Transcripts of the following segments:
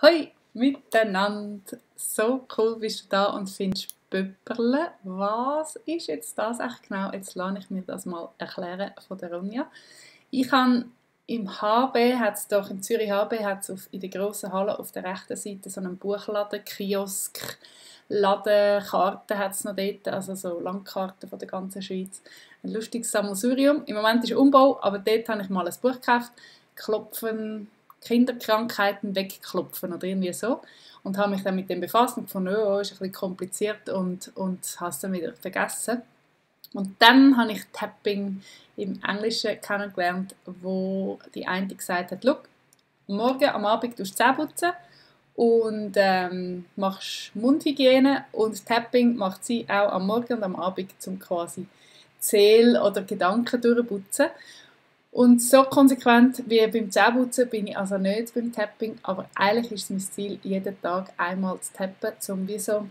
Hoi miteinander! So cool bist du da und findest Pöpperle. Was ist jetzt das echt genau? Jetzt lasse ich mir das mal erklären von der Ronja. Ich habe im HB, hat's doch im Zürich HB, hat's in der grossen Halle auf der rechten Seite so einen Buchladen, Kiosk, Ladenkarten hat es noch dort, also so Landkarten von der ganzen Schweiz. Ein lustiges Sammelsurium. Im Moment ist Umbau, aber dort habe ich mal ein Buch gekauft. Klopfen, Kinderkrankheiten wegklopfen oder irgendwie so. Und habe mich dann mit dem befasst und gefunden, oh, ist ein bisschen kompliziert und habe es dann wieder vergessen. Und dann habe ich Tapping im Englischen kennengelernt, wo die eine gesagt hat, schau, morgen am Abend tust du Zähne putzen und machst Mundhygiene und Tapping macht sie auch am Morgen und am Abend, um quasi Seele oder Gedanken durchputzen. Und so konsequent wie beim Zähneputzen bin ich also nicht beim Tapping, aber eigentlich ist es mein Ziel, jeden Tag einmal zu tappen, um wie so...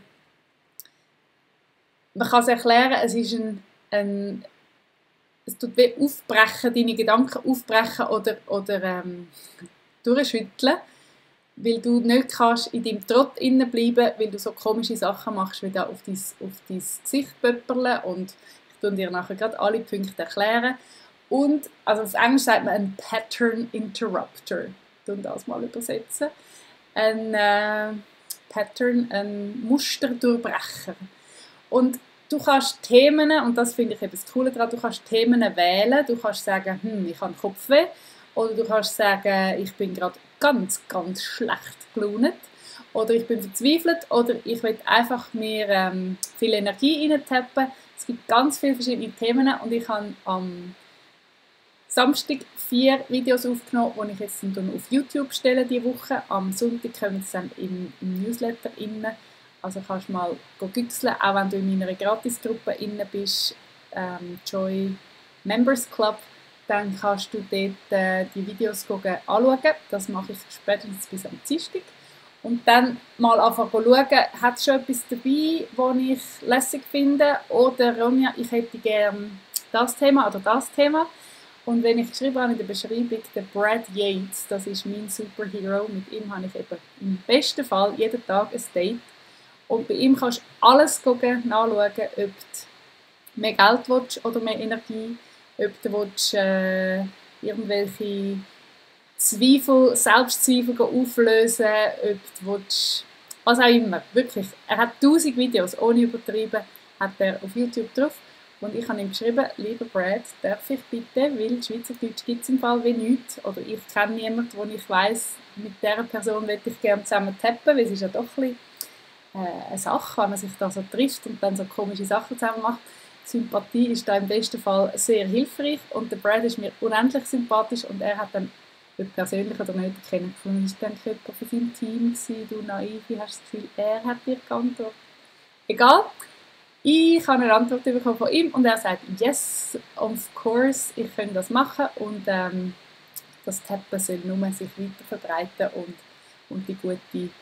Man kann es erklären, es ist es tut wie aufbrechen, deine Gedanken aufbrechen oder durchschütteln, weil du nicht kannst in deinem Trott innen bleiben, weil du so komische Sachen machst, wie da auf dein Gesicht pöpperle, und ich tue dir nachher gerade alle Punkte erklären. Und, also auf Englisch sagt man ein Pattern Interrupter. Ich das mal übersetzen. Ein Pattern, ein Musterdurchbrecher. Und du kannst Themen, und das finde ich eben das Coole daran, du kannst Themen wählen. Du kannst sagen, ich habe Kopfweh. Oder du kannst sagen, ich bin gerade ganz, ganz schlecht gelaunt. Oder ich bin verzweifelt. Oder ich will einfach mir viel Energie reintappen. Es gibt ganz viele verschiedene Themen und ich habe am Samstag 4 Videos aufgenommen, die ich jetzt auf YouTube stelle diese Woche. Am Sonntag kommen sie dann im Newsletter rein. Also kannst du mal güchseln, auch wenn du in meiner Gratisgruppe inne bist, Joy Members Club, dann kannst du dort die Videos anschauen. Das mache ich spätestens bis am Dienstag. Und dann mal anfangen zu schauen, hat es schon etwas dabei, das ich lässig finde, oder Ronja, ich hätte gerne das Thema oder das Thema. Und wenn ich geschrieben habe in der Beschreibung, der Brad Yates, das ist mein Superhero, mit ihm habe ich eben im besten Fall jeden Tag ein Date. Und bei ihm kannst du alles nachschauen, ob du mehr Geld willst oder mehr Energie, ob du willst, irgendwelche Zweifel, Selbstzweifel auflösen, ob du willst, was auch immer. Wirklich, er hat 1000 Videos, ohne übertrieben, hat er auf YouTube drauf. Und ich habe ihm geschrieben, lieber Brad, darf ich bitte, weil Schweizerdeutsch gibt es im Fall wie nichts, oder ich kenne niemanden, wo ich weiss, mit dieser Person möchte ich gerne zusammen tappen, weil es ist ja doch ein bisschen eine Sache, wenn man sich da so trifft und dann so komische Sachen zusammen macht. Sympathie ist da im besten Fall sehr hilfreich und der Brad ist mir unendlich sympathisch und er hat dann, ob persönlich oder nicht, kennengelernt. Ist dann jemand von seinem Team gewesen, du naiv, wie hast du das Gefühl, er hat dir geantwortet? Egal. Ich habe eine Antwort bekommen von ihm und er sagt, yes, of course, ich kann das machen und das Tappen soll nur sich weiter verbreiten und die gute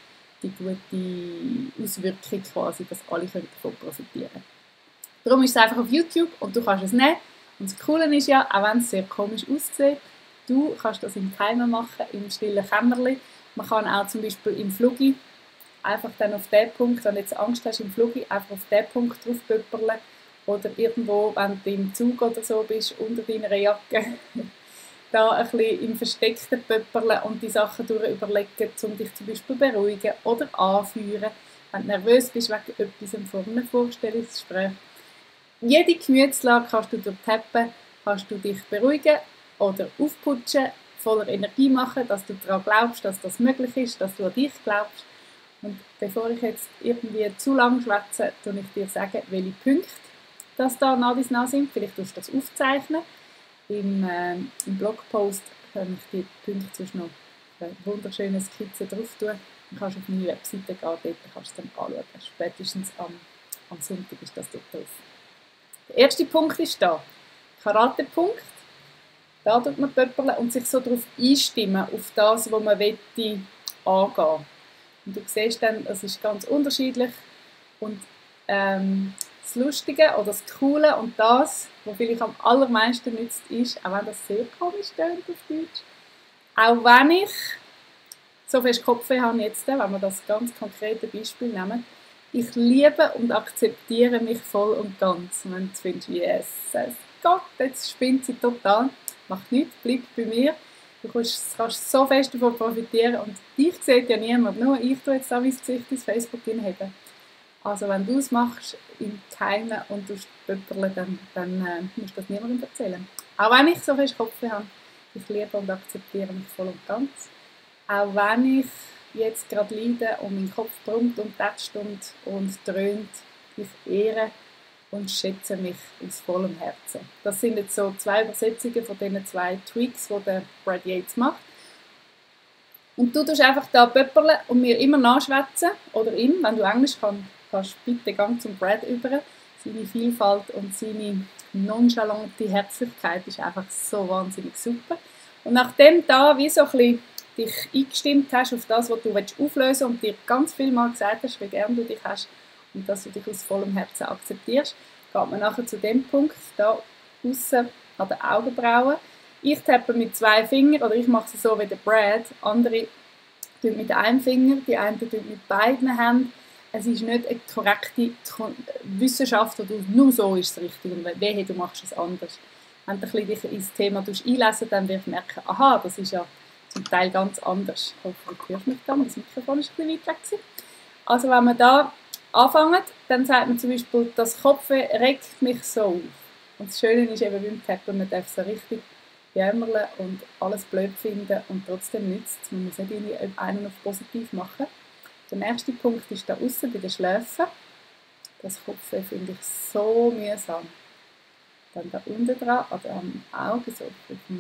Auswirkung quasi, dass alle davon profitieren können. Darum ist es einfach auf YouTube und du kannst es nehmen. Und das Coole ist ja, auch wenn es sehr komisch aussieht, du kannst das im Geheimen machen, im stillen Kämmerlein. Man kann auch zum Beispiel im Flugi einfach dann auf den Punkt, wenn du jetzt Angst hast im Flugi, einfach auf den Punkt drauf pöpperle. Oder irgendwo, wenn du im Zug oder so bist, unter deiner Jacke, da ein bisschen im versteckten Pöpperle und die Sachen überlegen, um dich zum Beispiel zu beruhigen oder anführen, wenn du nervös bist wegen etwas vor einem Vorstellungsgespräch. Jede Gemütslage kannst du durch Tappen, kannst du dich beruhigen oder aufputschen, voller Energie machen, dass du daran glaubst, dass das möglich ist, dass du an dich glaubst. Und bevor ich jetzt irgendwie zu lang schwätze, tue ich dir sagen, welche Punkte das da nah bis nah sind. Vielleicht tust du das aufzeichnen. Im Blogpost kann ich die Punkte sonst noch eine wunderschöne Skizze drauf tun. Dann kannst du auf meine Webseite gehen, dort kannst du es dann anschauen. Spätestens am Sonntag ist das dort drauf. Der erste Punkt ist da. Karatepunkt. Da tut man pöpperle und sich so darauf einstimmen, auf das, was man angehen will. Und du siehst dann, es ist ganz unterschiedlich. Und das Lustige oder das Coole und das, was vielleicht am allermeisten nützt, ist, auch wenn das sehr komisch klingt auf Deutsch, auch wenn ich so fest Kopfweh habe jetzt, wenn wir das ganz konkrete Beispiel nehmen, ich liebe und akzeptiere mich voll und ganz. Und wenn du findest, yes, Gott, jetzt spinnt sie total, macht nichts, bleib bei mir. Du kannst so fest davon profitieren und dich sieht ja niemand, nur ich tue jetzt da mein Gesicht ins Facebook hinheben. Also wenn du es machst im Geheimen und du pöpperle, dann musst du das niemandem erzählen. Auch wenn ich so fest Kopfweh habe, ich liebe und akzeptiere mich voll und ganz. Auch wenn ich jetzt gerade leide und mein Kopf brummt und tätscht und dröhnt, ich ehre und schätze mich aus vollem Herzen. Das sind jetzt so 2 Übersetzungen von diesen 2 Tweaks, die der Brad Yates macht. Und du tust einfach da pöpperle und mir immer nachschwätzen, oder ihm, wenn du Englisch kannst bitte gang zum Brad über. Seine Vielfalt und seine nonchalante Herzlichkeit ist einfach so wahnsinnig super. Und nachdem da wie so ein bisschen dich eingestimmt hast auf das, was du auflösen willst und dir ganz viel Mal gesagt hast, wie gern du dich hast und dass du dich aus vollem Herzen akzeptierst, geht man nachher zu dem Punkt, da aussen an den Augenbrauen. Ich tappe mit 2 Fingern, oder ich mache es so wie der Brad, andere tun mit einem Finger, die einen tun mit beiden Händen. Es ist nicht eine korrekte Wissenschaft, wo du nur so ist es richtig und wehe, du machst es anders. Wenn du dich ins Thema einlesen, dann wirst du merken, aha, das ist ja zum Teil ganz anders. Hoffentlich hörst du mich dann, das Mikrofon ist ein bisschen weit weg. Also wenn wir da anfangen, dann sagt man zum Beispiel, das Kopfweh regt mich so auf. Und das Schöne ist eben beim Tappen, man darf so richtig jämmerle und alles blöd finden und trotzdem nützt es. Man muss nicht einen auf positiv machen. Der nächste Punkt ist da außen bei den Schläfen. Das Kopfweh finde ich so mühsam. Dann da unten dran, also am Auge, so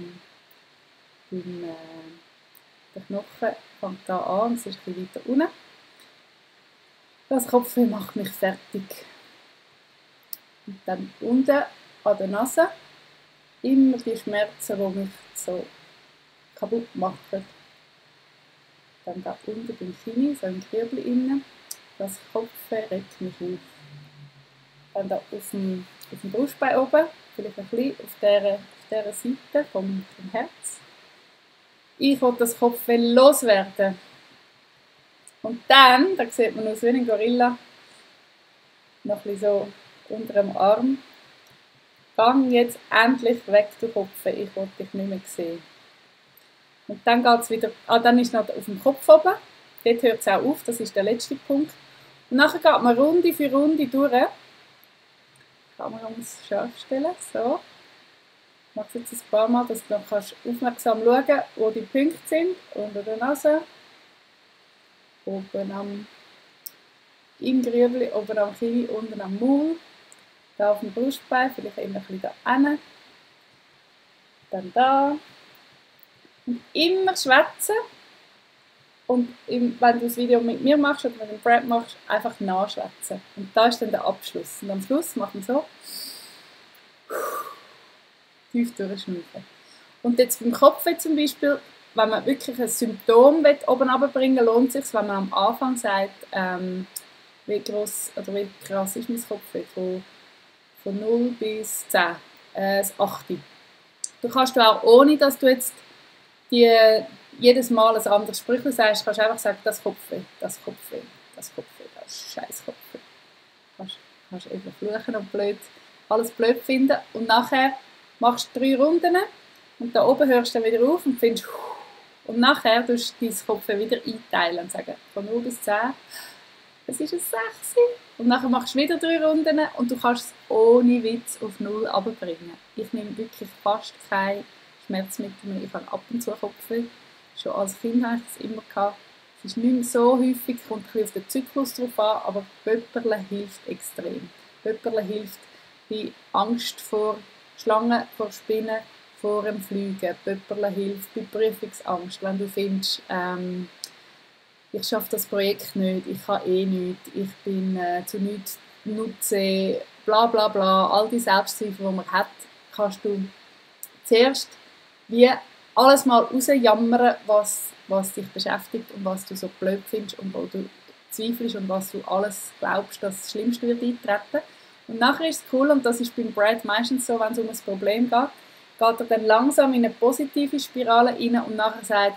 der Knochen fängt da an, es ist ein bisschen weiter unten. Das Kopfweh macht mich fertig. Und dann unten an der Nase immer die Schmerzen, die mich so kaputt machen. Dann da unten beim Kinn, so im Kribbel innen, das Kopfweh regt mich auf. Dann da auf dem Brustbein oben, vielleicht ein bisschen auf dieser Seite vom Herz. Ich will das Kopfweh loswerden. Und dann, da sieht man aus wie ein Gorilla, noch ein bisschen so unter dem Arm. Gang jetzt endlich weg, du Kopfweh, ich will dich nicht mehr sehen. Und dann geht es wieder, dann ist noch auf dem Kopf oben, dort hört es auch auf, das ist der letzte Punkt. Und nachher geht man Runde für Runde durch. Die Kamera muss scharf stellen, so. Ich mache es jetzt ein paar Mal, dass du noch aufmerksam schauen kannst, wo die Punkte sind. Unter der Nase, oben im Grübli, oben am Kinn, unten am Maul, da auf dem Brustbein, vielleicht immer ein bisschen da hinten. Dann da. Und immer schwätzen. Und wenn du das Video mit mir machst oder mit dem Brad machst, einfach nachschwätzen. Und da ist dann der Abschluss. Und am Schluss machen wir so. Tief durchschnaufen. Und jetzt beim Kopf zum Beispiel, wenn man wirklich ein Symptom oben runterbringen will, lohnt es sich, wenn man am Anfang sagt, wie gross oder wie krass ist mein Kopfweh, von 0 bis 10, das 8. Du kannst auch, ohne dass du jetzt jedes Mal ein anderes Sprüchlein sagst, kannst du einfach sagen, das Kopfweh, das Kopfweh, das Kopfweh, das scheiß Kopfweh. Kannst eben fluchen und alles blöd finden. Und nachher machst du 3 Runden und da oben hörst du dann wieder auf und findest, und nachher tust du dein Kopfweh wieder einteilen und sagen, von 0 bis 10, das ist ein 6. Und nachher machst du wieder 3 Runden und du kannst es ohne Witz auf 0 runterbringen. Ich nehme wirklich fast keine Schmerzmittel mehr. Ich habe ab und zu Kopfweh. Schon als Kind hatte ich es immer gehabt. Es ist nicht mehr so häufig, kommt ein bisschen auf den Zyklus drauf an, aber Pöpperle hilft extrem. Pöpperle hilft bei Angst vor Schlangen, vor Spinnen, vor dem Fliegen. Pöpperle hilft bei Prüfungsangst, wenn du findest, ich schaffe das Projekt nicht, ich kann eh nichts, ich bin zu nichts Nutze, bla bla bla, all die Selbstzweifel, die man hat, kannst du zuerst wie alles mal rausjammern, was dich beschäftigt und was du so blöd findest und wo du zweifelst und was du alles glaubst, dass das Schlimmste wird eintreten. Und nachher ist es cool, und das ist beim Brad meistens so, wenn es um ein Problem geht er dann langsam in eine positive Spirale rein und nachher sagt er,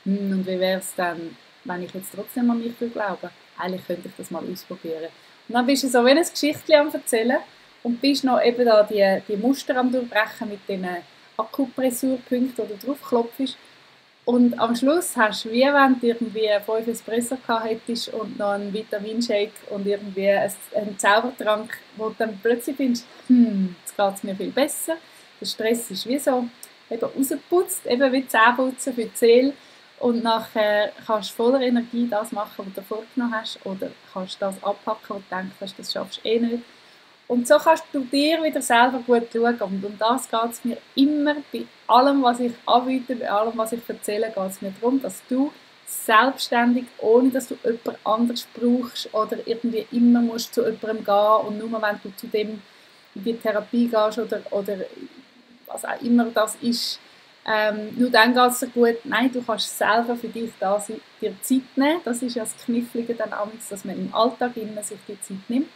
und wie wäre es dann, wenn ich jetzt trotzdem an mich glaube? Eigentlich könnte ich das mal ausprobieren. Und dann bist du so wie ein Geschichtchen am Erzählen und bist noch eben da die Muster am Durchbrechen mit den Akupressurpunkten, die du drauf klopfst. Und am Schluss hast du, wie wenn du irgendwie 5 Espresso gehabt hättest und noch einen Vitaminshake und irgendwie einen Zaubertrank, wo du dann plötzlich findest, jetzt geht es mir viel besser. Der Stress ist wie so eben rausgeputzt, eben wie Zähneputzen für die Seele. Und nachher kannst du voller Energie das machen, was du vorgenommen hast, oder kannst du das abpacken, wo du denkst, das schaffst du eh nicht. Und so kannst du dir wieder selber gut schauen. Und um das geht es mir immer, bei allem, was ich anbiete, bei allem, was ich erzähle, geht es mir darum, dass du selbstständig, ohne dass du jemand anderes brauchst oder irgendwie immer musst zu jemandem gehen und nur wenn du zu dem in die Therapie gehst oder was auch immer das ist, nur dann geht es dir gut. Nein, du kannst selber für dich da sein, dir Zeit nehmen. Das ist ja das Knifflige dann auch, dass man im Alltag sich die Zeit nimmt.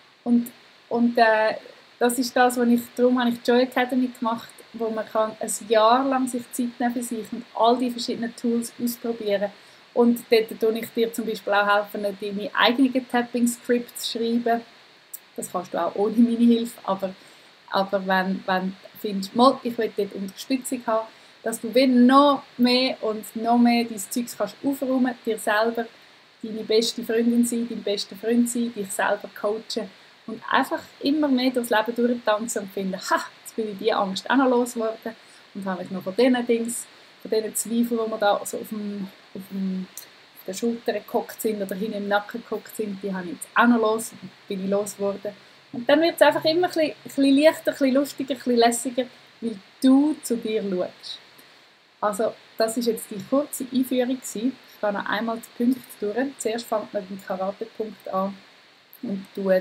Und das ist das, darum habe ich die Joy Academy gemacht, wo man kann ein Jahr lang sich Zeit nehmen für sich und all die verschiedenen Tools ausprobieren. Und dort helfe ich dir zum Beispiel auch helfen, deine eigenen Tapping-Scripts zu schreiben. Das kannst du auch ohne meine Hilfe, aber wenn du findest, ich will dort Unterstützung haben, dass du noch mehr dein Zeugs kannst aufräumen, dir selber deine beste Freundin sein, dein bester Freund sein, dich selber coachen und einfach immer mehr durchs Leben durchtanzen und finden, jetzt bin ich diese Angst auch noch losgeworden und habe ich noch von diesen Zweifeln, die mir da so auf der Schulter gehockt sind oder hinten im Nacken gehockt sind, die habe ich jetzt auch noch bin ich losgeworden. Und dann wird es einfach immer ein bisschen leichter, ein bisschen lustiger, ein bisschen lässiger, weil du zu dir schaust. Also, das war jetzt die kurze Einführung. Ich gehe noch einmal die Punkte durch. Zuerst fängt man mit dem Karate-Punkt an und tut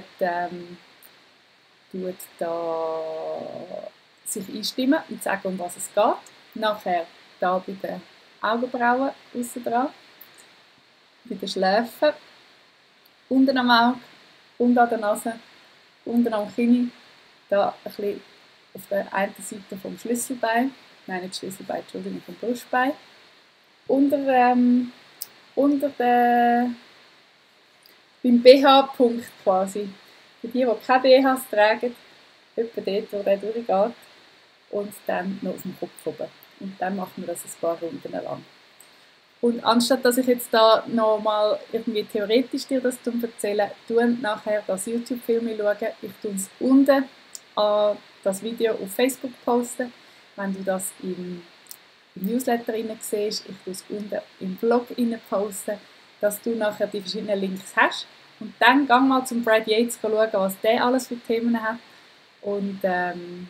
da sich einstimmen und sagen, um was es geht. Nachher da bei den Augenbrauen aussen dran, bei den Schläfen, unten am Auge, unten an der Nase, unten am Kinn, da ein bisschen auf der einen Seite vom Schlüsselbein, nein, nicht Schlüsselbein, Entschuldigung, vom Brustbein, beim BH-Punkt quasi. Für die keine BHs tragen, etwa dort, wo der durchgeht, und dann noch auf dem Kopf oben. Und dann machen wir das ein paar Runden lang. Und anstatt dass ich jetzt da nochmal irgendwie theoretisch dir das erzähle, nachher das YouTube-Film schauen. Ich tue es unten an das Video auf Facebook posten, wenn du das im Newsletter siehst. Ich tue es unten im Blog posten, dass du nachher die verschiedenen Links hast. Und dann geh mal zum Brad Yates schauen, was der alles für Themen hat. Und dann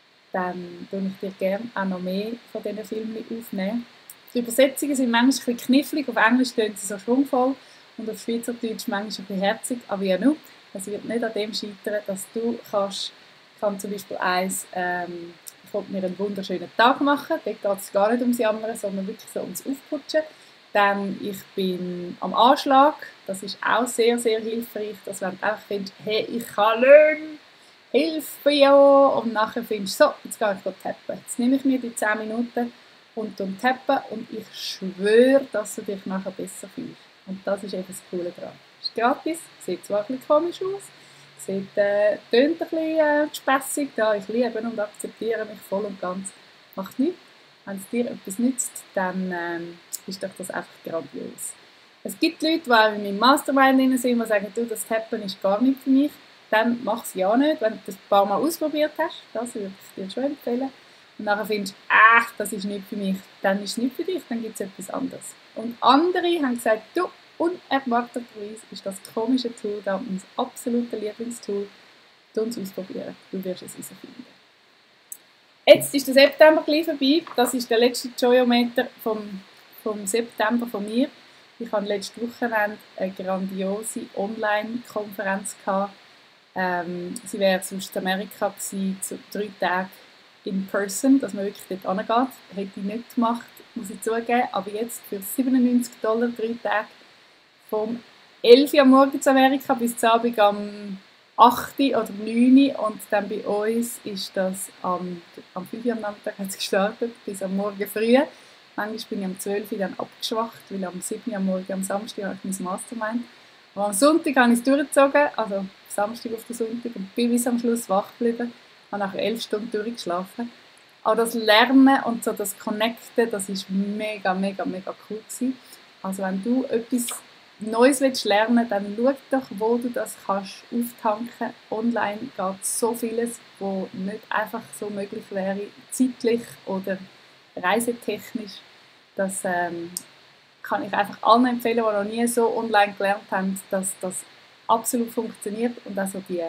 tue ich dir gerne auch noch mehr von diesen Filmen aufnehmen. Die Übersetzungen sind manchmal ein bisschen knifflig, auf Englisch tönen sie so schwungvoll und auf Schweizerdeutsch manchmal ein bisschen herzig, aber ja nur. Es wird nicht an dem scheitern, dass du kann zum Beispiel ich wollte mir einen wunderschönen Tag machen, dort geht es gar nicht ums Jammern, sondern wirklich so ums Aufputschen. Dann, ich bin am Anschlag, das ist auch sehr, sehr hilfreich, dass wenn du einfach findest, hey, ich kann lernen, Hilfe ja, und nachher findest du, so, jetzt gehe ich tappen. Jetzt nehme ich mir die 10 Minuten und tappen und ich schwöre, dass du dich nachher besser fühlst. Und das ist eben das Coole daran. Es ist gratis, sieht zwar ein bisschen komisch aus, tönt ein bisschen spässig, da ich liebe und akzeptiere mich voll und ganz. Macht nichts. Wenn es dir etwas nützt, dann ist doch das einfach grandios. Es gibt Leute, die auch in meinem Mastermind sind, die sagen, du, das Tappen ist gar nicht für mich. Dann mach es ja nicht, wenn du das ein paar Mal ausprobiert hast. Das würde ich dir schon empfehlen. Und nachher findest du, das ist nicht für mich. Dann ist es nicht für dich, dann gibt es etwas anderes. Und andere haben gesagt, du, unerwarteterweise ist das komische Tool da mein absolutes Lieblingstool. Tu uns ausprobieren, du wirst es herausfinden. Jetzt ist der September gleich vorbei. Das ist der letzte Joyometer vom September von mir. Ich hatte letzte Wochenende eine grandiose Online-Konferenz gehabt. Sie wäre sonst in Amerika gewesen, zu 3 Tagen in person, dass man wirklich dort hingeht. Hätte ich nicht gemacht, muss ich zugeben. Aber jetzt für $97 3 Tage vom 11 Uhr am Morgen zu Amerika bis zum Abend am 8 oder 9 und dann bei uns ist das am 5 Uhr am Nachmittag hat es gestartet, bis am Morgen früh Manchmal bin ich am 12 Uhr dann abgeschwacht, weil am 7 Uhr am Morgen, am Samstag, habe ich mein Mastermind. Aber am Sonntag habe ich es durchgezogen, also Samstag auf den Sonntag, und bin bis am Schluss wach geblieben. Habe nachher 11 Stunden durchgeschlafen. Aber das Lernen und so das Connecten, das war mega, mega, mega cool gewesen. Also wenn du etwas Neues lernen willst, dann schau doch, wo du das kannst auftanken. Online geht so vieles, wo nicht einfach so möglich wäre, zeitlich oder reisetechnisch. Das kann ich einfach allen empfehlen, die noch nie so online gelernt haben, dass das absolut funktioniert und also die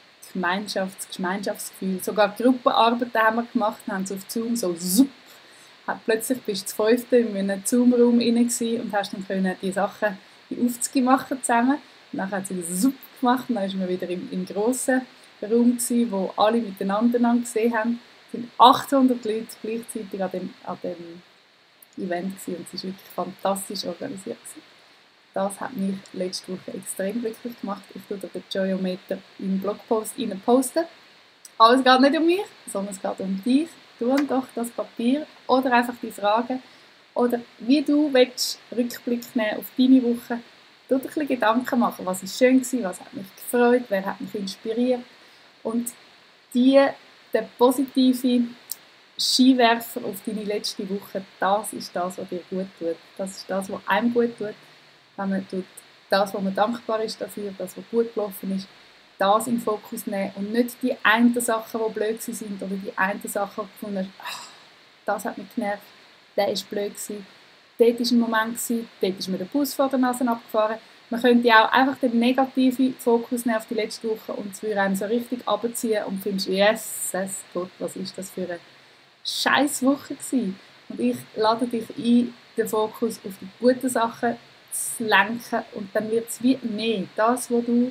Gemeinschaftsgefühl. Sogar Gruppenarbeiten haben wir gemacht, haben es auf Zoom so zup. Plötzlich bist du zu fünften in einem Zoom-Raum rein und hast dann können die Sachen die Aufzüge machen zusammen. Und dann hat sie das zup gemacht und dann waren wir wieder im grossen Raum gewesen, wo alle miteinander gesehen haben. Es sind 800 Leute gleichzeitig an dem Event gewesen, und es war wirklich fantastisch organisiert gewesen. Das hat mich letzte Woche extrem glücklich gemacht. Ich tue den Joyometer im Blogpost posten. Aber es geht nicht um mich, sondern es geht um dich. Tu doch das Papier oder einfach die Fragen oder wie du willst, Rückblick nehmen auf deine Woche. Tu dir ein bisschen Gedanken machen, was war schön, was hat mich gefreut, wer hat mich inspiriert. Und der positive Skiwerfer auf deine letzte Woche, das ist das, was dir gut tut. Das ist das, was einem gut tut. Wenn man das, wo man dankbar ist dafür, das, was gut gelaufen ist, das in den Fokus nehmen und nicht die einen Sachen, die blöd sind oder die einen Sachen, die gefunden hast, das hat mich genervt, der war blöd gewesen, dort war ein Moment gewesen, dort ist mir der Bus vor der Nase abgefahren. Man könnte auch einfach den negativen Fokus nehmen auf die letzte Woche und es würde einem so richtig abziehen und findest, yes, Gott, was ist das für eine scheiß Woche gewesen. Und ich lade dich ein, den Fokus auf die guten Sachen zu lenken und dann wird es wie mehr. Das, wo du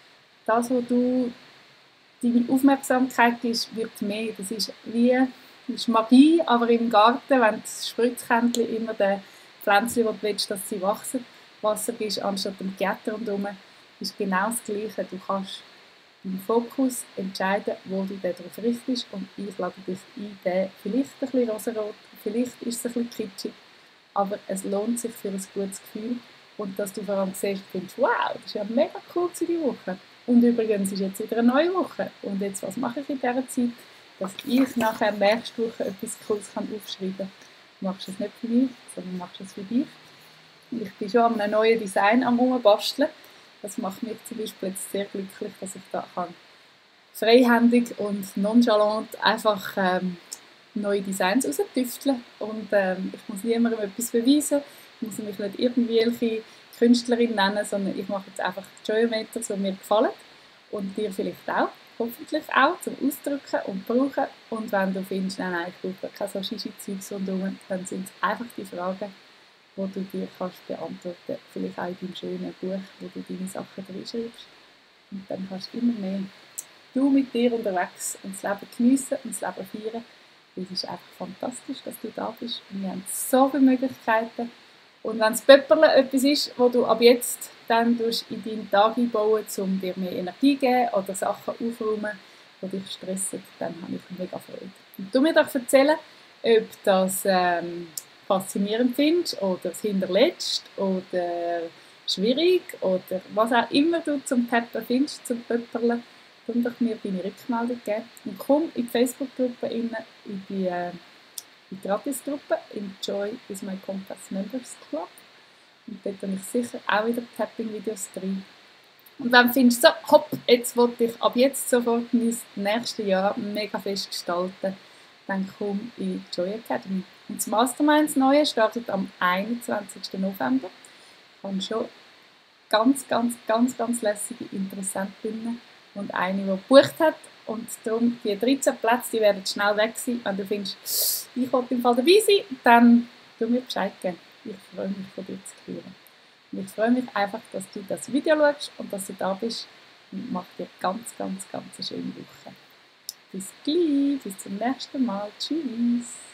deine Aufmerksamkeit ist, wird mehr. Das ist Magie, aber im Garten, wenn das Spritzkännchen immer den Pflänzchen, die du willst, dass sie wachsen, Wasser gibst, anstatt dem Gitter rundherum, ist genau das Gleiche. Du kannst deinen Fokus entscheiden, wo du den darauf richtest, und ich lade dich ein, den vielleicht ein bisschen rosarot, vielleicht ist es ein bisschen kitschig, aber es lohnt sich für ein gutes Gefühl und dass du vor allem siehst, findest, wow, das ist ja mega cool diese Woche. Und übrigens ist jetzt wieder eine neue Woche. Und jetzt, was mache ich in dieser Zeit? Dass ich nachher nächste Woche etwas Cooles aufschreiben kann. Du machst es nicht für mich, sondern machst es für dich. Und ich bin schon an einem neuen Design am Rumbasteln. Das macht mich zum Beispiel jetzt sehr glücklich, dass ich da freihändig und nonchalant einfach neue Designs raustüfteln. Und ich muss niemandem etwas beweisen. Ich muss mich nicht irgendwelche Künstlerin nennen, sondern ich mache jetzt einfach Joyometer, die mir gefallen und dir vielleicht auch, hoffentlich auch, zum Ausdrücken und brauchen. Und wenn du findest, nein, ich brauche keine so Shishi-Zeugs rundherum, dann sind es einfach die Fragen, die du dir kannst beantworten, vielleicht auch in deinem schönen Buch, wo du deine Sachen reinschreibst. Und dann kannst du immer mehr du mit dir unterwegs und das Leben geniessen und das Leben feiern. Es ist einfach fantastisch, dass du da bist. Und wir haben so viele Möglichkeiten. Und wenn das Pöpperle etwas ist, wo du ab jetzt dann in deinen Tag einbauen, um dir mehr Energie zu geben oder Sachen aufräumen, die dich stressen, dann habe ich mega Freude. Und du mir doch erzählen, ob das faszinierend findest oder es hinterletzt oder schwierig oder was auch immer du zum Pepper findest, zum Pöpperle, dann doch mir deine Rückmeldung geben. Und komm in die Facebook-Gruppe rein, in die Gratisgruppe Enjoy is my Compass Members Club. Und dort habe ich sicher auch wieder Tapping-Videos drin. Und wenn du findest, so, hopp, jetzt wollte ich ab jetzt sofort mein nächstes Jahr mega fest gestalten, dann komm in die Joy Academy. Und das Mastermind, das Neue, startet am 21. November. Ich habe schon ganz lässige Interessentinnen und eine, die gebucht hat. Und darum, die 13 Plätze, die werden schnell weg sein. Wenn du findest, ich will im Fall dabei sein, dann tu mir Bescheid geben. Ich freue mich, von dir zu hören. Und ich freue mich einfach, dass du das Video schaust und dass du da bist. Und mach dir ganz eine schöne Woche. Bis gleich, bis zum nächsten Mal. Tschüss.